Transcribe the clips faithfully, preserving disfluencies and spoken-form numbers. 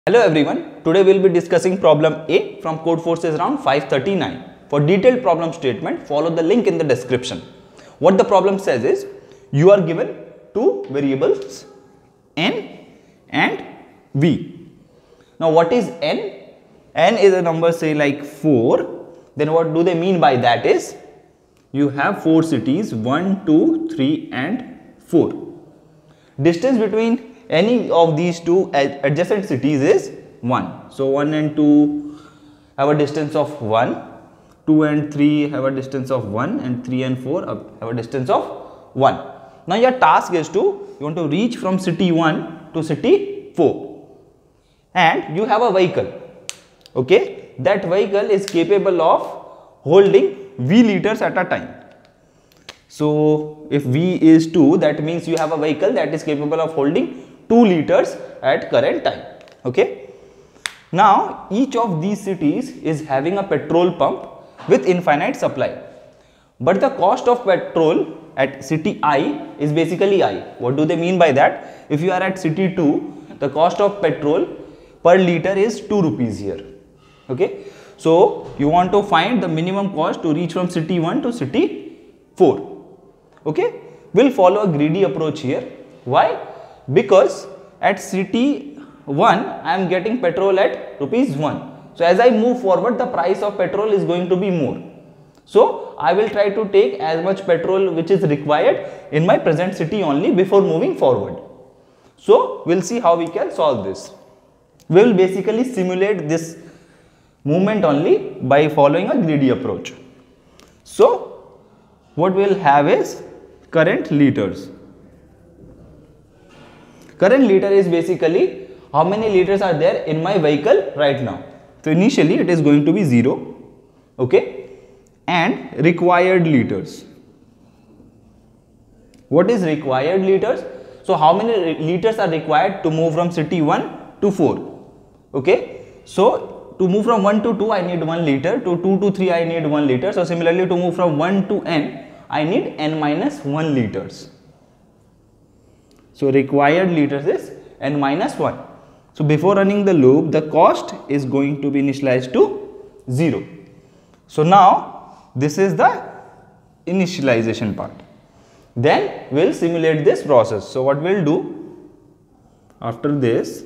Hello everyone, today we will be discussing problem A from Codeforces Round five thirty-nine. For detailed problem statement, follow the link in the description. What the problem says is, you are given two variables n and v. Now what is n? N is a number say like four. Then what do they mean by that is, you have four cities one, two, three and four. Distance between any of these two adjacent cities is one. So one and two have a distance of one, two and three have a distance of one, and three and four have a distance of one. Now your task is to, you want to reach from city one to city four, and you have a vehicle. Okay, that vehicle is capable of holding V liters at a time. So if V is two, that means you have a vehicle that is capable of holding two liters at current time. Okay. Now each of these cities is having a petrol pump with infinite supply, but the cost of petrol at city I is basically I. What do they mean by that? If you are at city two, the cost of petrol per liter is two rupees here. Okay. So you want to find the minimum cost to reach from city one to city four. Okay. We'll follow a greedy approach here. Why? Because at city one I am getting petrol at rupees one. So as I move forward, the price of petrol is going to be more. So I will try to take as much petrol which is required in my present city only before moving forward. So we'll see how we can solve this. We will basically simulate this movement only by following a greedy approach. So what we'll have is current liters. Current liter is basically how many liters are there in my vehicle right now. So initially it is going to be zero, okay, and required liters. What is required liters? So how many liters are required to move from city one to four? Okay, so to move from one to two I need one liter, to two to three I need one liter. So similarly to move from one to n I need n minus one liters. So required liters is n minus one. So before running the loop, the cost is going to be initialized to zero. So now this is the initialization part. Then we'll simulate this process. So what we'll do after this,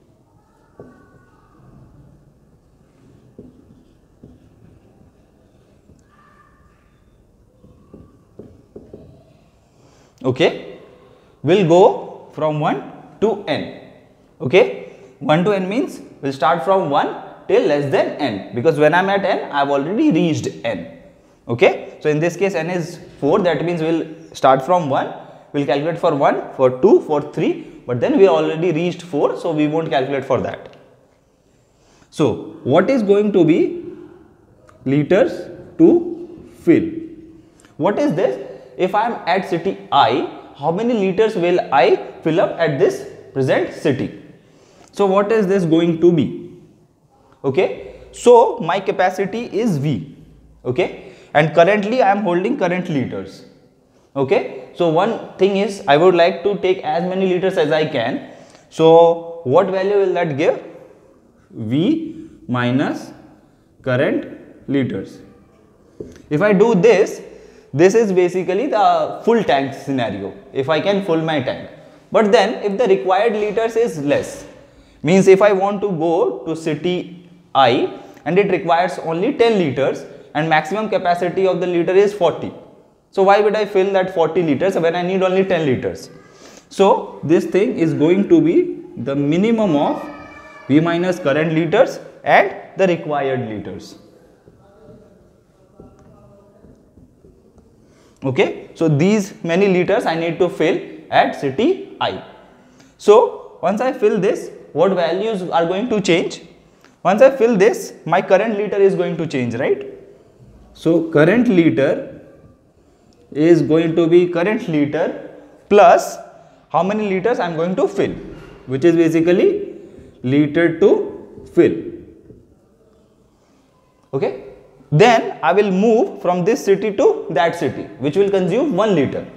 okay, we'll go from one to n. Okay, one to n means we'll start from one till less than n, because when I'm at n, I've already reached n. Okay, so in this case n is four, that means we'll start from one, we'll calculate for one, for two, for three, but then we already reached four, so we won't calculate for that. So what is going to be liters to fill? What is this? If I am at city I, how many liters will I fill up at this present city? So what is this going to be? Okay, so my capacity is V. Okay, and currently I am holding current liters. Okay, so one thing is, I would like to take as many liters as I can. So what value will that give? V minus current liters. If I do this, this is basically the full tank scenario, if I can fill my tank. But then if the required liters is less, means if I want to go to city I and it requires only ten liters and maximum capacity of the liter is forty. So why would I fill that forty liters when I need only ten liters? So this thing is going to be the minimum of V minus current liters and the required liters. Okay, so these many liters I need to fill at city I. So once I fill this, what values are going to change? Once I fill this, my current liter is going to change, right? So current liter is going to be current liter plus how many liters I am going to fill, which is basically liter to fill. Okay. Then I will move from this city to that city, which will consume one liter.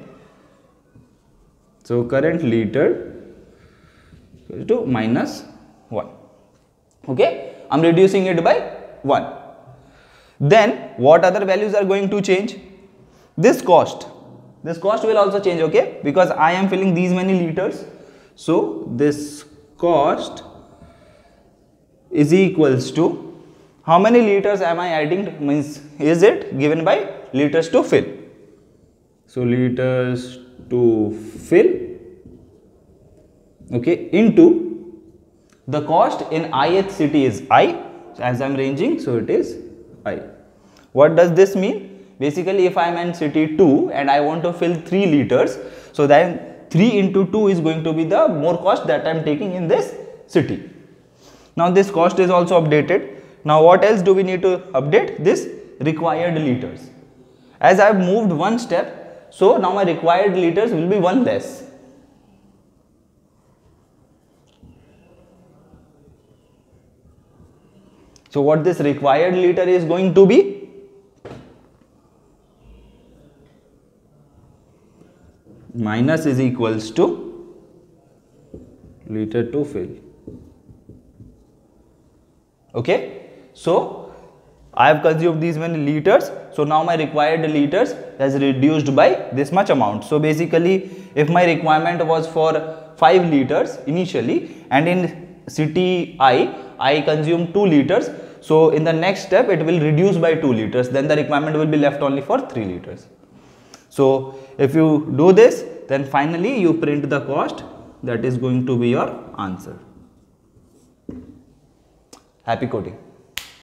So current liter to minus one. Okay, I'm reducing it by one. Then what other values are going to change? This cost. This cost will also change, okay, because I am filling these many liters. So this cost is equals to how many liters am I adding, means is it given by liters to fill. So liters to fill, okay, into the cost in ith city is I, as I am ranging, so it is I. What does this mean? Basically, if I am in city two and I want to fill three liters, so then three into two is going to be the more cost that I am taking in this city. Now this cost is also updated. Now what else do we need to update? This required liters. As I have moved one step, so now my required liters will be one less. So what this required liter is going to be? Minus is equals to liter to fill. Okay, so I have consumed these many liters, so now my required liters has reduced by this much amount. So basically, if my requirement was for five liters initially, and in city I, I consume two liters, so in the next step it will reduce by two liters, then the requirement will be left only for three liters. So if you do this, then finally you print the cost, that is going to be your answer. Happy coding.